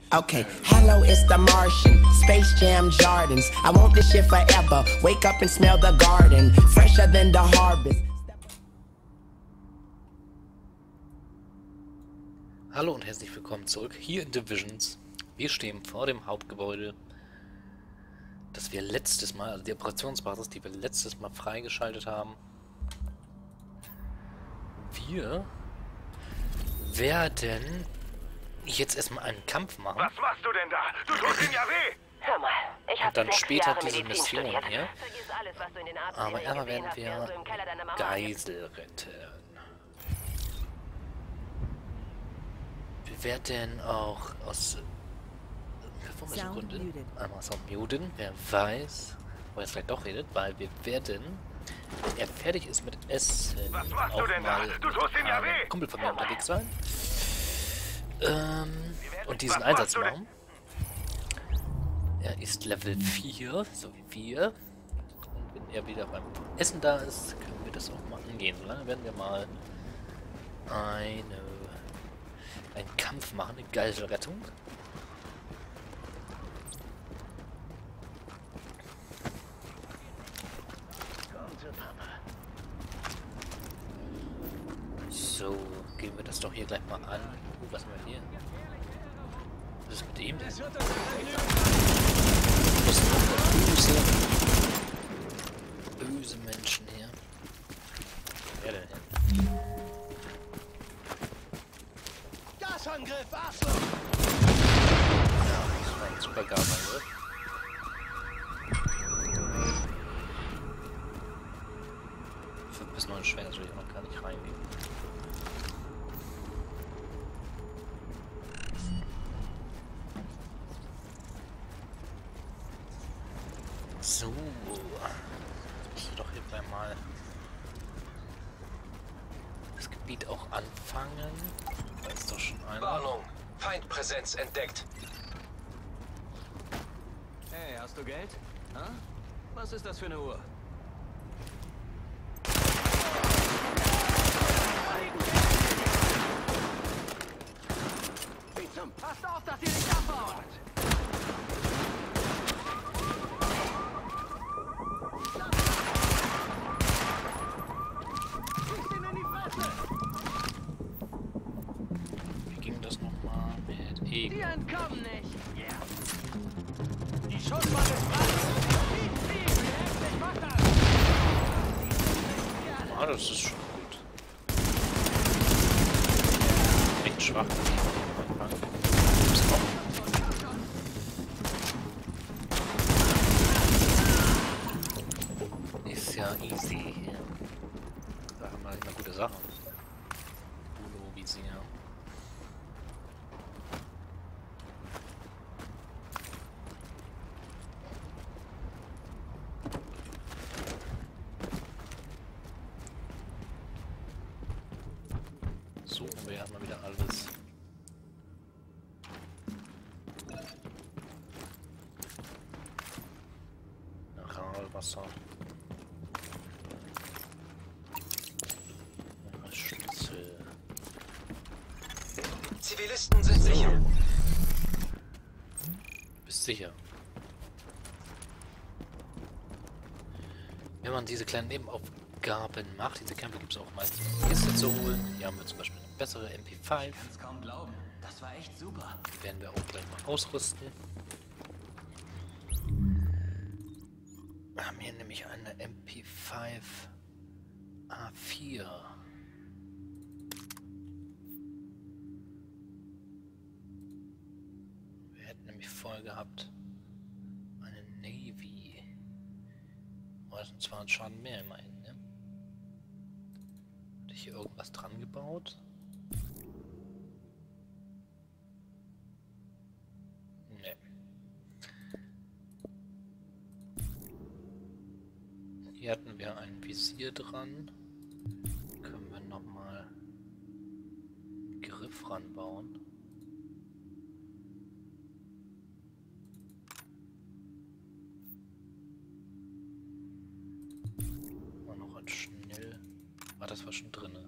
Okay, hello, it's the Martian. Space Jam Jardins. I want this shit forever. Wake up and smell the garden. Fresher than the harvest. Hallo und herzlich willkommen zurück hier in Divisions. Wir stehen vor dem Hauptgebäude, das wir letztes Mal, also die Operationsbasis, die wir letztes Mal freigeschaltet haben. Wir werden jetzt erstmal einen Kampf machen. Was machst du denn da? Du tust ihm ja weh! Hör mal, ich Und hab dann 6 später Jahre diese Medizin Mission studiert. hier. Vergiss alles, was du in den Aber erstmal werden gesehen hast, während du im Keller deiner wir Mama Geisel retten. Wir werden auch aus Gründen einmal Sound muten, wer weiß, wo er jetzt vielleicht doch redet, weil wir werden, wenn er fertig ist mit Essen, Was machst auch du denn da? mal Du tust ihm ja mit einem weh! Kumpel von mir unterwegs sein und diesen Einsatz machen. Er ist Level 4, so wie wir. Und wenn er wieder beim Essen da ist, können wir das auch mal angehen. Solange werden wir mal einen Kampf machen, eine Geiselrettung. So, gehen wir das doch hier gleich mal an. Was haben wir hier? Was ist mit ihm? Das ist böse Menschen hier. Wer denn hier? Gasangriff, Arschloch! Ja, das war ein super Gasangriff. Für bis 9 schwer natürlich auch noch gar nicht reingehen. So, ich muss doch hierbei mal das Gebiet auch anfangen. Da ist doch schon einer. Warnung! Feindpräsenz entdeckt. Hey, hast du Geld? Ha? Was ist das für eine Uhr? Passt auf, dass ihr nicht abbaut! Wie ging das nochmal mit Die Ego? entkommen nicht! Yeah. Die Schusswaffe ist frei! Ich mach das! Ah, das ist schon gut. Recht schwach. Ist ja easy. Da haben wir immer gute Sachen. Uno Visier. Suchen wir erstmal wieder alles. Mineralwasser. Schlüssel. Zivilisten sind sicher. Bist sicher? Wenn man diese kleinen Nebenaufgaben macht, diese Kämpfe gibt es auch meistens eine Kiste zu holen. Hier haben wir zum Beispiel eine bessere MP5. Kann's kaum glauben. Das war echt super. Die werden wir auch gleich mal ausrüsten. Wir haben hier nämlich eine MP5 A4. Wir hätten nämlich vorher gehabt eine Navy. Oh, das sind 200 Schaden mehr immerhin, ne? Hatte ich hier irgendwas dran gebaut? Ne. Hier hatten wir ein Visier dran. Können wir nochmal einen Griff ranbauen. Und noch ein schnell. Ah, das war schon drinne.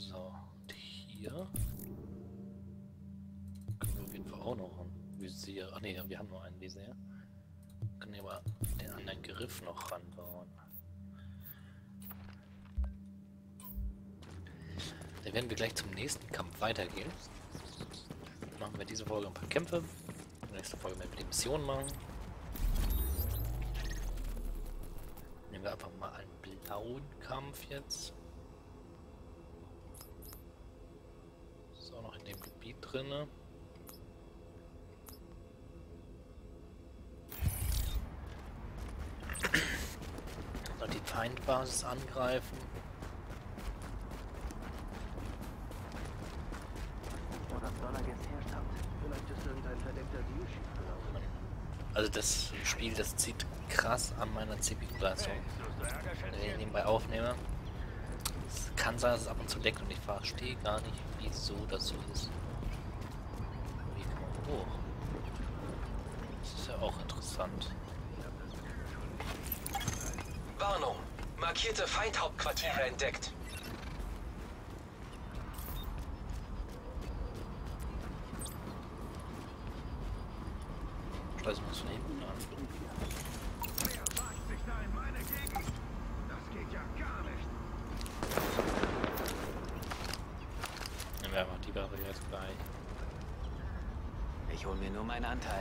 So, und hier können wir auf jeden Fall auch noch einen Visier. Ach ne, wir haben nur einen Visier. Können wir aber den anderen Griff noch ranbauen. Dann werden wir gleich zum nächsten Kampf weitergehen. Machen wir diese Folge ein paar Kämpfe. Nächste Folge werden wir die Mission machen. Nehmen wir einfach mal einen blauen Kampf jetzt. Ist auch noch in dem Gebiet drinne. Und die Feindbasis angreifen. Also das Spiel, das zieht krass an meiner CPU-Leistung. Wenn ich nebenbei aufnehme. Es kann sein, dass es ab und zu leckt und ich verstehe gar nicht, wieso das so ist. Wie kann man hoch? Das ist ja auch interessant. Warnung. Markierte Feindhauptquartiere entdeckt. Scheiße, muss von hinten an. Nehmen wir einfach die Barriere jetzt bei. Ich hol mir nur meinen Anteil.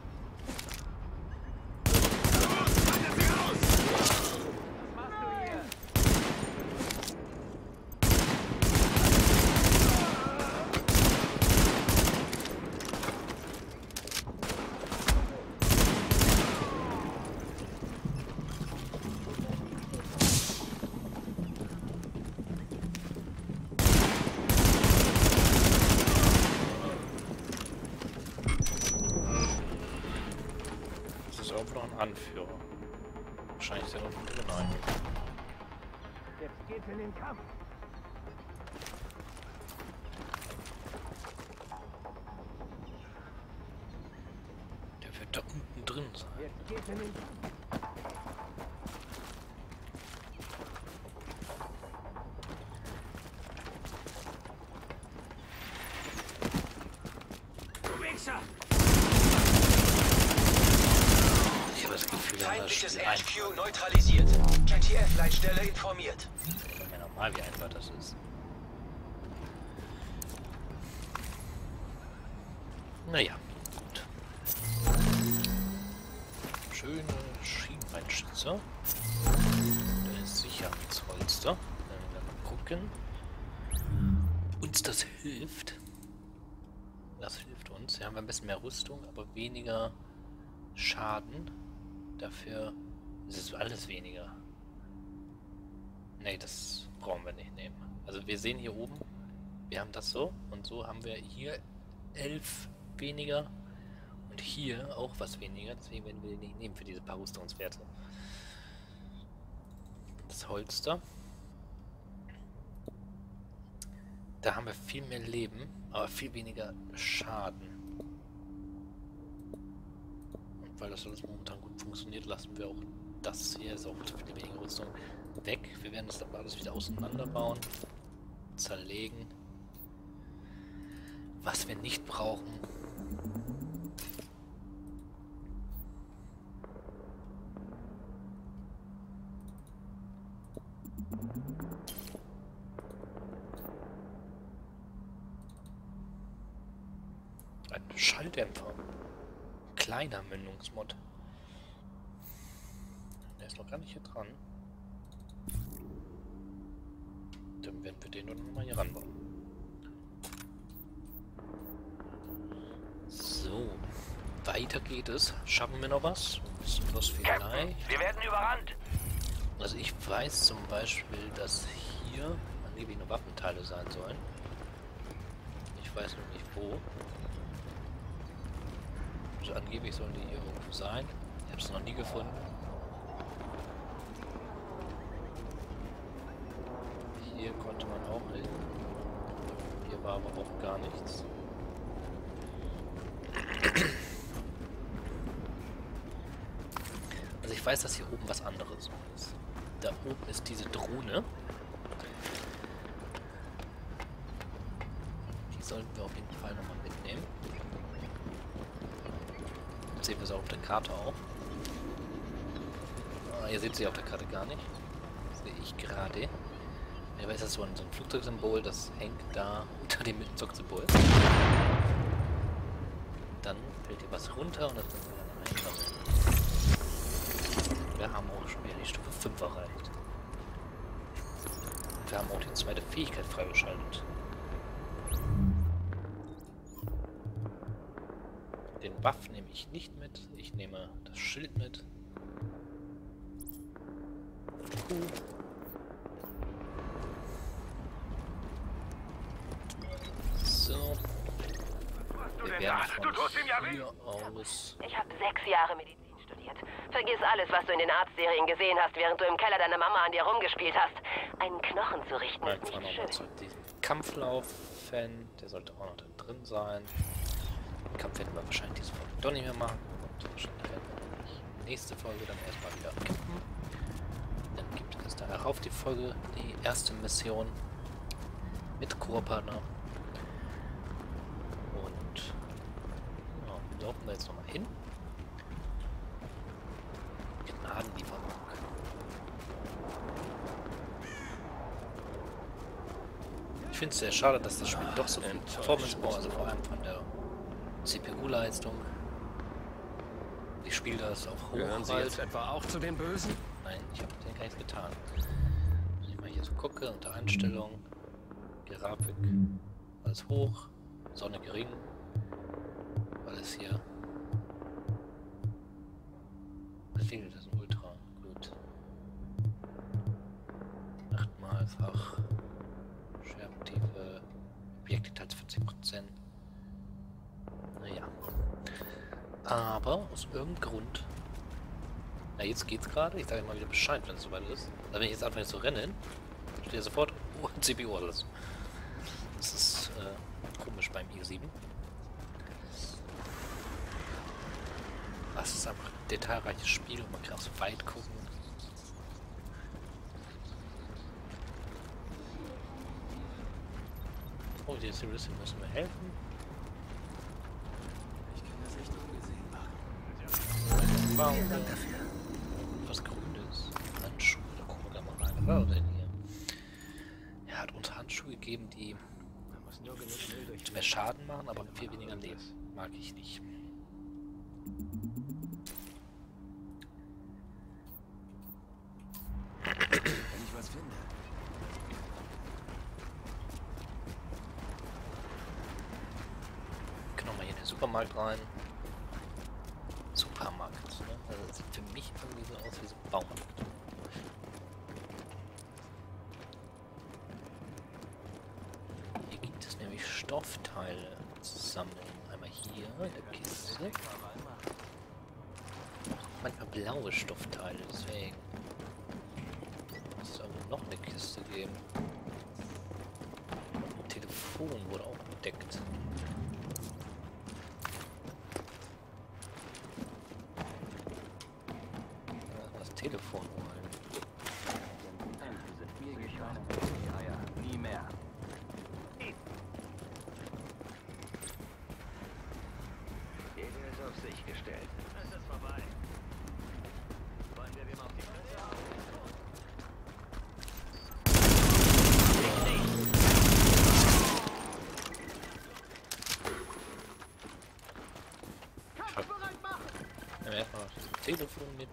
Noch ein Anführer. Wahrscheinlich ist er unten drin. Nein. Jetzt geht's in den Kampf. Der wird da unten drin sein. Jetzt geht's in den Kampf. Du Wichser! Ich habe das Gefühl, dass das Feindliches Spiel HQ neutralisiert. JTF-Leitstelle informiert. ja normal, wie einfach das ist. Naja, gut. Schöne Schienbeinschützer. Der Sicherheitsholster. Wenn wir mal gucken. Uns das hilft. Das hilft uns. Wir haben ein bisschen mehr Rüstung, aber weniger Schaden. Dafür ist es alles weniger. Ne, das brauchen wir nicht nehmen. Also wir sehen hier oben, wir haben das so und so haben wir hier 11 weniger und hier auch was weniger. Deswegen werden wir den nicht nehmen für diese paar Rüstungswerte. Das Holster. Da haben wir viel mehr Leben, aber viel weniger Schaden. Weil das alles momentan gut funktioniert, lassen wir auch das hier, ist auch viel weniger Rüstung, weg. Wir werden das aber alles wieder auseinanderbauen, zerlegen. Was wir nicht brauchen. Ein Schalldämpfer. Kleiner Mündungsmod. Der ist noch gar nicht hier dran. Dann werden wir den noch mal hier ranbauen. So, weiter geht es. Schaffen wir noch was? Ein bisschen was vielleicht. Wir werden überrannt. Also ich weiß zum Beispiel, dass hier angeblich nur Waffenteile sein sollen. Ich weiß noch nicht wo. Also angeblich sollen die hier irgendwo sein. Ich habe es noch nie gefunden. Hier konnte man auch hin. Hier war aber auch gar nichts. Also ich weiß, dass hier oben was anderes ist. Da oben ist diese Drohne. sollten wir auf jeden Fall nochmal mitnehmen. Jetzt sehen wir es auch auf der Karte auch. Ah, ihr seht sie auf der Karte gar nicht. Das sehe ich gerade. Ja, ist das so ein Flugzeugsymbol, das hängt da unter dem Flugzeugsymbol. Dann fällt hier was runter und das müssen wir dann einsammeln. Wir haben auch schon wieder die Stufe 5 erreicht. Und wir haben auch die zweite Fähigkeit freigeschaltet. Den Buff nehme ich nicht mit. Ich nehme das Schild mit. So. Wir werden von hier aus... Ich habe 6 Jahre Medizin studiert. Vergiss alles, was du in den Arztserien gesehen hast, während du im Keller deiner Mama an dir rumgespielt hast. Einen Knochen zu richten ist nicht schön. Zu diesem Kampflauf-Fan, der sollte auch noch da drin sein. Den Kampf werden wir wahrscheinlich diese Folge doch nicht mehr machen. Und wahrscheinlich werden wir nächste Folge dann erstmal wieder kämpfen. Dann gibt es darauf die Folge, die erste Mission mit Koop-Partner. Und ja, laufen wir jetzt nochmal hin. Gnadenlieferung. Ich finde es sehr schade, dass das Spiel doch so viel Performance braucht, also vor allem von der CPU-Leistung. Ich spiele das auf Gehören Sie jetzt etwa auch zu den Bösen? Nein, ich habe denen gar nichts getan. Wenn ich mal hier so gucke, unter Einstellungen, Grafik, alles hoch, Sonne gering, alles hier. Befehle, das ist ultra gut. 8-malfach, Schärfentiefe, Objektdetails 40%. Naja. Aber aus irgendeinem Grund. Na, jetzt geht's gerade. Ich sage mal wieder Bescheid, wenn es soweit ist. Also wenn ich jetzt anfange zu rennen, steht ja sofort CPU alles. Das ist komisch beim i7. Das ist einfach ein detailreiches Spiel und man kann so weit gucken. Oh, die Zivilisten müssen mir helfen. Ich kann das echt ungesehen machen. Wow. Vielen Dank dafür. Was Grünes. Handschuhe, da gucken wir mal rein. Was war denn hier? Er hat uns Handschuhe gegeben, die mehr Schaden machen, aber viel weniger Leben. Mag ich nicht. Wenn ich was finde. Können wir mal hier in den Supermarkt rein. Supermarkt, ne? Also das sieht für mich irgendwie so aus wie so ein Baumarkt. Hier gibt es nämlich Stoffteile zu sammeln. Einmal hier in der Kiste. Manchmal blaue Stoffteile, deswegen. Es soll noch eine Kiste geben. Ein Telefon wurde auch entdeckt. Das Telefon holen. Sind mir geschaut. Ja, ja, nie mehr. Jeder ist auf sich gestellt. Es ist vorbei. Wollen wir wem auf die Fresse hauen? Kampfbereit machen! Nehmen wir erstmal das Telefon mit.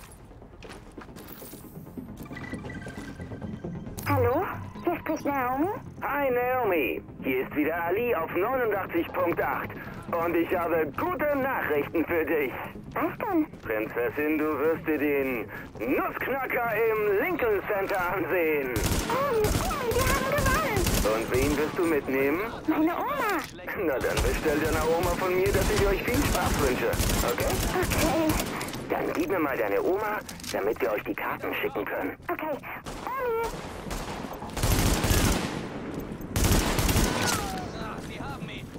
Hallo, hier spricht Naomi. Hi Naomi, hier ist wieder Ali auf 89.8 und ich habe gute Nachrichten für dich. Was denn? Prinzessin, du wirst dir den Nussknacker im Lincoln Center ansehen. Oh, wir haben gewonnen. Und wen wirst du mitnehmen? Meine Oma. Na dann bestell deiner Oma von mir, dass ich euch viel Spaß wünsche, okay? Okay, Dann gib mir mal deine Oma, damit wir euch die Karten schicken können. okay. Omi. Sie haben ihn.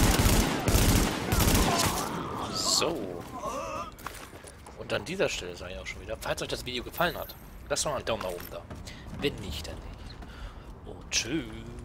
So. Und an dieser Stelle sage ich auch schon wieder, falls euch das Video gefallen hat, lasst doch mal einen Daumen nach oben da. Wenn nicht, dann nicht. Und tschüss.